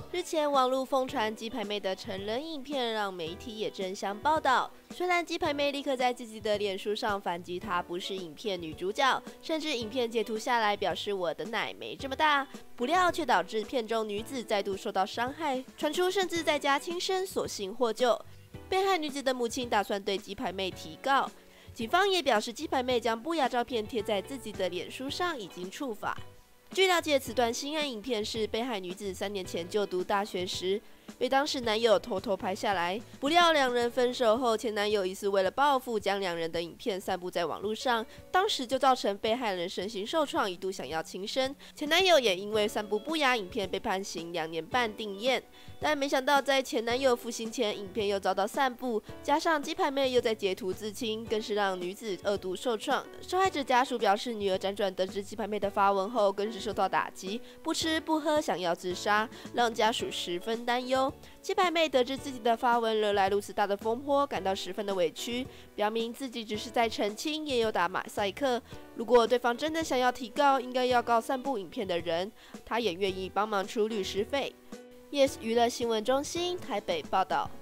日前，网络疯传鸡排妹的成人影片，让媒体也争相报道。虽然鸡排妹立刻在自己的脸书上反击她不是影片女主角，甚至影片截图下来表示我的奶没这么大，不料却导致片中女子再度受到伤害，传出甚至在家轻生，所幸获救。被害女子的母亲打算对鸡排妹提告，警方也表示鸡排妹将不雅照片贴在自己的脸书上已经触法。据了解，此段性爱影片是被害女子3年前就读大学时，被当时男友偷偷拍下来。不料两人分手后，前男友疑似为了报复，将两人的影片散布在网络上，当时就造成被害人身心受创，一度想要轻生。前男友也因为散布不雅影片被判刑2年半定谳，但没想到在前男友服刑前，影片又遭到散布，加上鸡排妹又在截图自清，更是让女子2度受创。受害者家属表示，女儿辗转得知鸡排妹的发文后，更是受到打击，不吃不喝，想要自杀，让家属十分担忧。鸡排妹得知自己的发文惹来如此大的风波，感到十分的委屈，表明自己只是在澄清，也有打马赛克。如果对方真的想要提告，应该要告散布影片的人，他也愿意帮忙出律师费。Yes 娱乐新闻中心台北报道。